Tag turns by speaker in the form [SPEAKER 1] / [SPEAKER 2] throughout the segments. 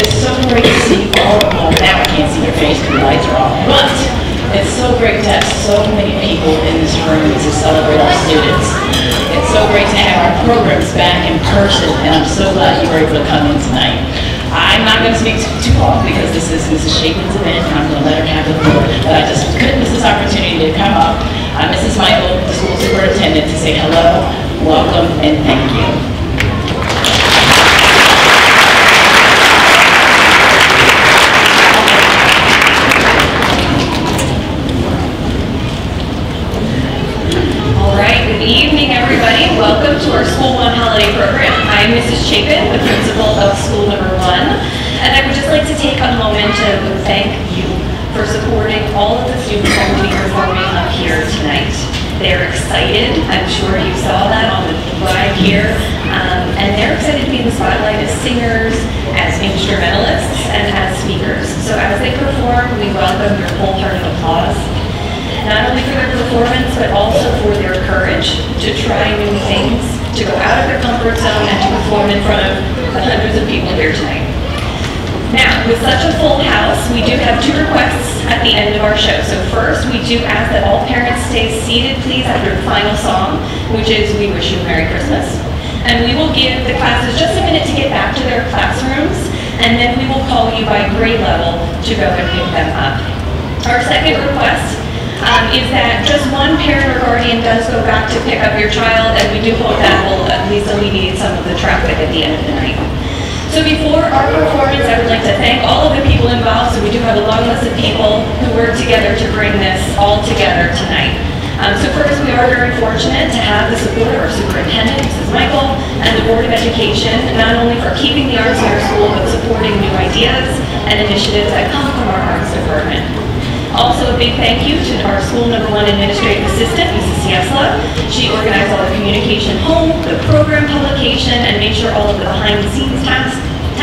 [SPEAKER 1] is so great to see you all. Well, now I can't see your face because the lights are off, but it's so great to have so many people in this room to celebrate our students. It's so great to have our programs back in person, and I'm so glad you were able to come in tonight. I'm not going to speak too long because this is Mrs. Chapin's event, and I'm going to let her have the floor, but I just couldn't miss this opportunity to come up. I'm Mrs. Michael, the school superintendent, to say hello, welcome, and thank you.
[SPEAKER 2] Good evening, everybody. Welcome to our School One holiday program. I'm Mrs. Chapin, the principal of School Number 1, and I would just like to take a moment to thank you for supporting all of the students that will be performing up here tonight. They're excited. I'm sure you saw that on the ride here, and they're excited to be in the spotlight as singers, as instrumentalists, and as speakers. So as they perform, we welcome your wholehearted applause. Not only for their performance, but also for their courage to try new things, to go out of their comfort zone, and to perform in front of the hundreds of people here tonight. Now, with such a full house, we do have 2 requests at the end of our show. So first, we do ask that all parents stay seated, please, after the final song, which is We Wish You a Merry Christmas. And we will give the classes just a minute to get back to their classrooms, and then we will call you by grade level to go and pick them up. Our second request is that just one parent or guardian does go back to pick up your child, and we do hope that will at least alleviate some of the traffic at the end of the night. So before our performance, I would like to thank all of the people involved. So we do have a long list of people who worked together to bring this all together tonight. So first, we are very fortunate to have the support of our superintendent, Mrs. Michael, and the Board of Education, not only for keeping the arts in our school, but supporting new ideas and initiatives that come from our arts department. Also, a big thank you to our School Number 1 Administrative Assistant, Mrs. Ciesla. She organized all the communication home, the program publication, and made sure all of the behind-the-scenes tasks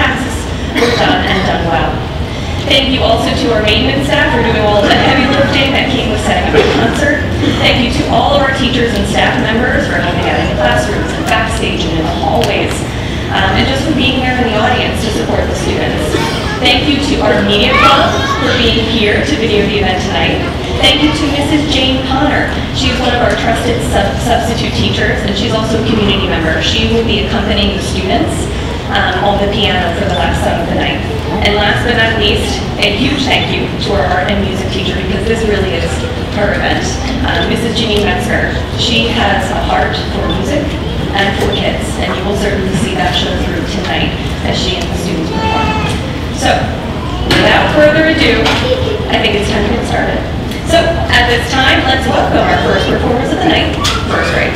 [SPEAKER 2] were done and done well. Thank you also to our maintenance staff for doing all of the heavy lifting that came with setting up the concert. Thank you to all of our teachers and staff members for helping out in the classrooms and backstage and in the hallways, and just for being there in the audience to support the students. Thank you to our media club for being here to video the event tonight. Thank you to Mrs. Jane Connor. She's one of our trusted substitute teachers, and she's also a community member. She will be accompanying the students on the piano for the last song of the night. And last but not least, a huge thank you to our art and music teacher, because this really is her event, Mrs. Jeannie Metzger. She has a heart for music and for kids, and you will certainly see that show through tonight as she and the students perform. So, without further ado, I think it's time to get started. So, at this time, let's welcome our first performers of the night, first grade.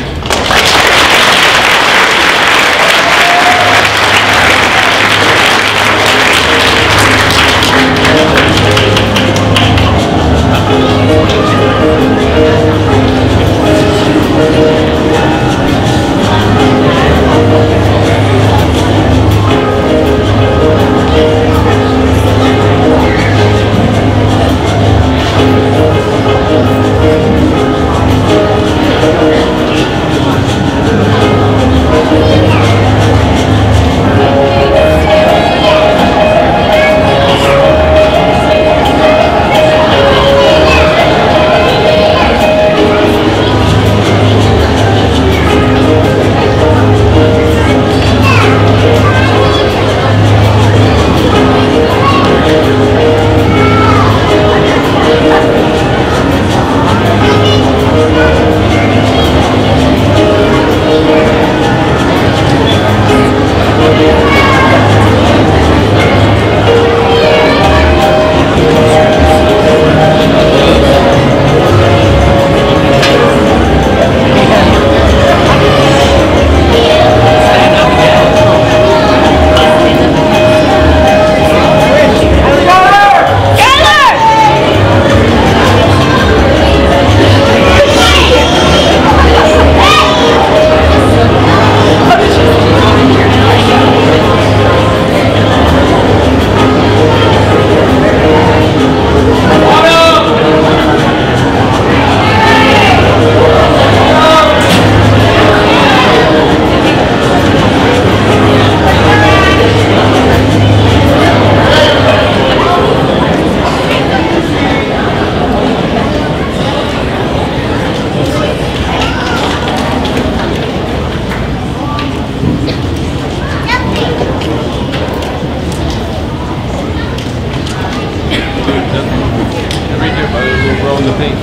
[SPEAKER 3] the paint.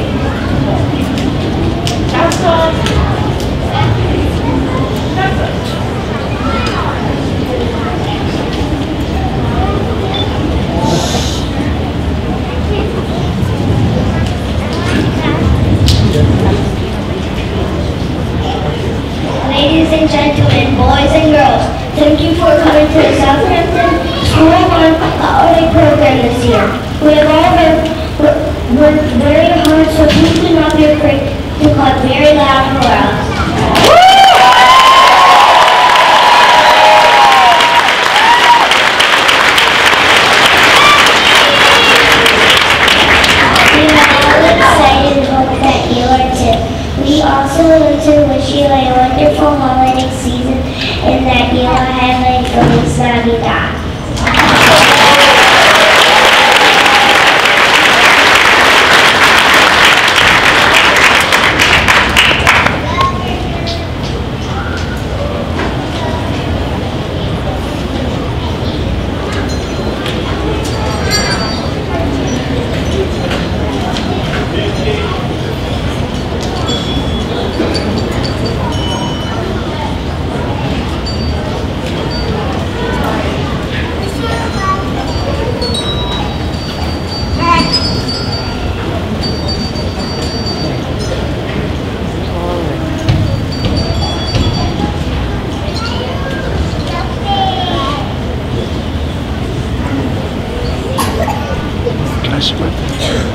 [SPEAKER 4] Ladies and gentlemen, boys and girls, thank you for coming to the Southampton School One holiday program this year. We have all worked very hard, so please do not be afraid to clap very loud for us. We are all excited and hope that you are too. We also want to wish you a wonderful holiday season and that you will have a feliz Navidad.
[SPEAKER 3] Can I see my picture?